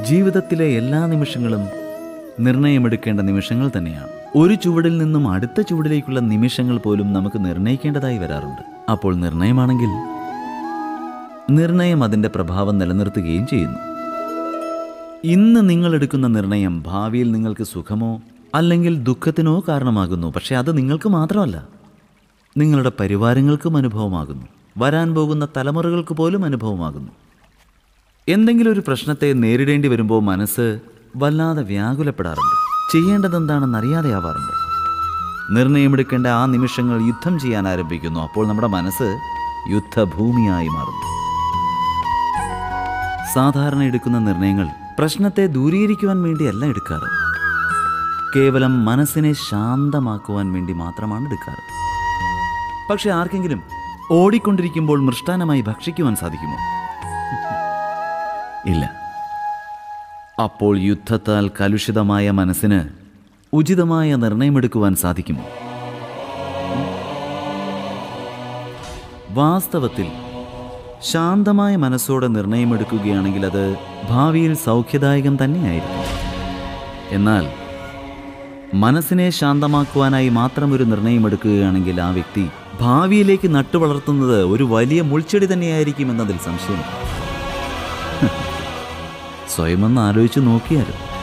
ജീവിതത്തിലെ എല്ലാ നിമിഷങ്ങളും നിർണയമെടുക്കേണ്ട നിമിഷങ്ങൾ തന്നെയാണ്. ഒരു ചുവടിൽ നിന്നും അടുത്ത ചുവടിലേക്കുള്ള നിമിഷങ്ങൾ പോലും നമുക്ക് നിർണയിക്കേണ്ടതായി വരാറുണ്ട്. അപ്പോൾ നിർണയമാണെങ്കിൽ നിർണയം അതിൻ്റെ പ്രഭാവം നിലനിർത്തുകയും ചെയ്യുന്നു. ഇന്ന് നിങ്ങൾ എടുക്കുന്ന നിർണയം ഭാവിയിൽ നിങ്ങൾക്ക് സുഖമോ അല്ലെങ്കിൽ ദുഃഖത്തിനോ കാരണമാകുന്നു. പക്ഷേ അത് നിങ്ങൾക്ക് മാത്രമല്ല, നിങ്ങളുടെ പരിവാരങ്ങൾക്കും അനുഭവമാകുന്നു, വരാൻ പോകുന്ന തലമുറകൾക്ക് പോലും അനുഭവമാകുന്നു. എന്തെങ്കിലും ഒരു പ്രശ്നത്തെ നേരിടേണ്ടി വരുമ്പോൾ മനസ്സ് വല്ലാതെ വ്യാകുലപ്പെടാറുണ്ട്, ചെയ്യേണ്ടതെന്താണെന്നറിയാതെയാവാറുണ്ട്. നിർണയമെടുക്കേണ്ട ആ നിമിഷങ്ങൾ യുദ്ധം ചെയ്യാൻ ആരംഭിക്കുന്നു. അപ്പോൾ നമ്മുടെ മനസ്സ് യുദ്ധഭൂമിയായി മാറുന്നു. സാധാരണ എടുക്കുന്ന നിർണയങ്ങൾ പ്രശ്നത്തെ ദൂരീകരിക്കുവാൻ വേണ്ടിയല്ല എടുക്കാറ്, കേവലം മനസ്സിനെ ശാന്തമാക്കുവാൻ വേണ്ടി മാത്രമാണ് എടുക്കാറ്. പക്ഷെ ആർക്കെങ്കിലും ഓടിക്കൊണ്ടിരിക്കുമ്പോൾ മൃഷ്ടാനമായി ഭക്ഷിക്കുവാൻ സാധിക്കുമോ? ഇല്ല. അപ്പോൾ യുദ്ധത്താൽ കലുഷിതമായ മനസ്സിന് ഉചിതമായ നിർണയമെടുക്കുവാൻ സാധിക്കുമോ? വാസ്തവത്തിൽ ശാന്തമായ മനസ്സോടെ നിർണയമെടുക്കുകയാണെങ്കിൽ അത് ഭാവിയിൽ സൗഖ്യദായകം തന്നെയായിരിക്കും. എന്നാൽ മനസ്സിനെ ശാന്തമാക്കുവാനായി മാത്രം ഒരു നിർണയമെടുക്കുകയാണെങ്കിൽ ആ വ്യക്തി ഭാവിയിലേക്ക് നട്ടുവളർത്തുന്നത് ഒരു വലിയ മുൾച്ചെടി തന്നെയായിരിക്കും എന്നതിൽ സംശയമില്ല. സ്വയമൊന്ന് ആലോചിച്ച് നോക്കിയാലും